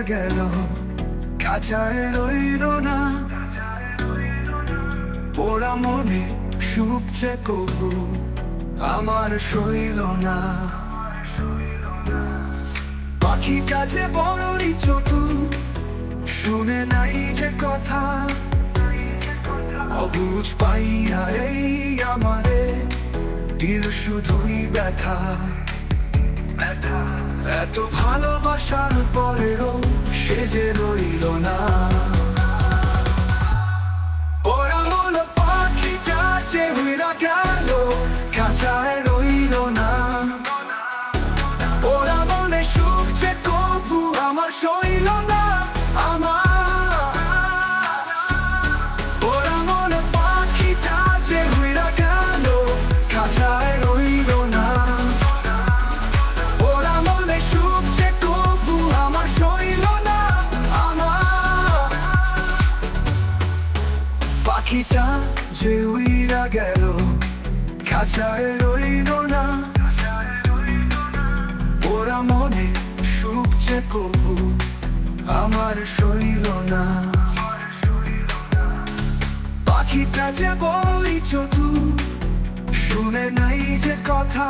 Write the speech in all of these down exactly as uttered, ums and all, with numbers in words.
গেল, খাঁচায় রইল না। পোড়া মনে সুখ যে কবু আমার সইল না। পাখিটা যে বড়ই চতুর, শুনে নাই যে কথা, অবুঝ পাইয়া এই আমারে দিল শুধুই ব্যথা। এত ভালোবাসার পরেও সে যে রইল না। ওরা মন পাখিটা যে উইরা গেল, খাঁচায় রইল না। ওরা মনে সুখ যে কবু আমার সইল না। আমার ওরা মন পাখিটা যে উইরা গেল, খাঁচায় রইল না। ওরা মনে সুখ যে কবু আমার সইল না। আমার পাখিটা যে উইরা গেল, খাঁচায় রইল না। ওরা মনে সুখ যে কবু আমার সইল না। পাখিটা যে বড়ই চতুর, শুনে নাই যে কথা,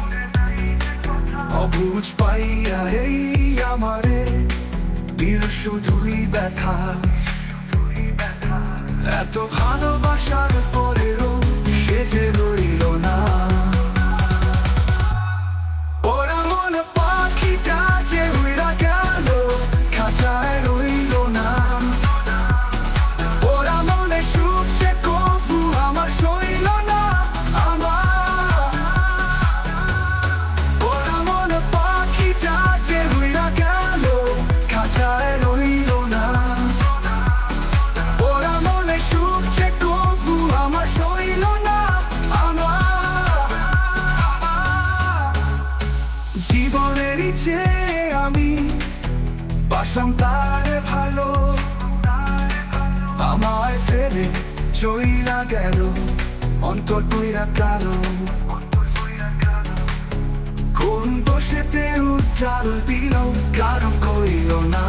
অবুঝ পাইয়া এই আমারে দিল শুধুই ব্যথা। এত ভালোবাসার পরেও সে যে রইল না। ওরা মন পাখিটা যে উইরা গেল, খাঁচায় রইল না। ওরা মনে সুখ যে কবু আমার সইল না। আমার ওরা মন পাখিটা যে উইরা গেল, খাঁচায় রইল না। ওরা মনে সুখ যে কবু আমার সইল না। আমার জীবনেরই যে আমি বাসলাম তার ভালো, আমায় ফেলে চইলা গেল, অন্তর কইরা কালো। কোন দোষেতে উজ্জ্বল দিল, কারণ কইল না।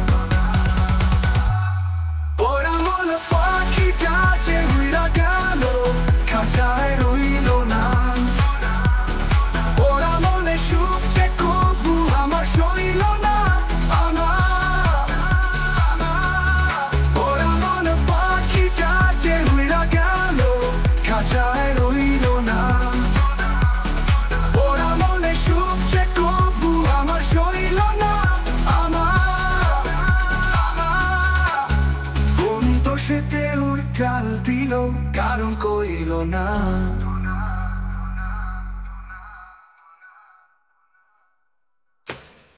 ওরা মন পাখিটা যে উইরা গেল, খাঁচায় রইল না। ওরা মনে সুখ যে কবু আমার সইল না। আমার ওরা মন পাখিটা যে উইরা গেল, খাঁচায় রইল না। ওরা মনে সুখ যে কবু আমার সইল না। আমার কোন দোষেতে উল্টাল দিল, কারণ কইল না।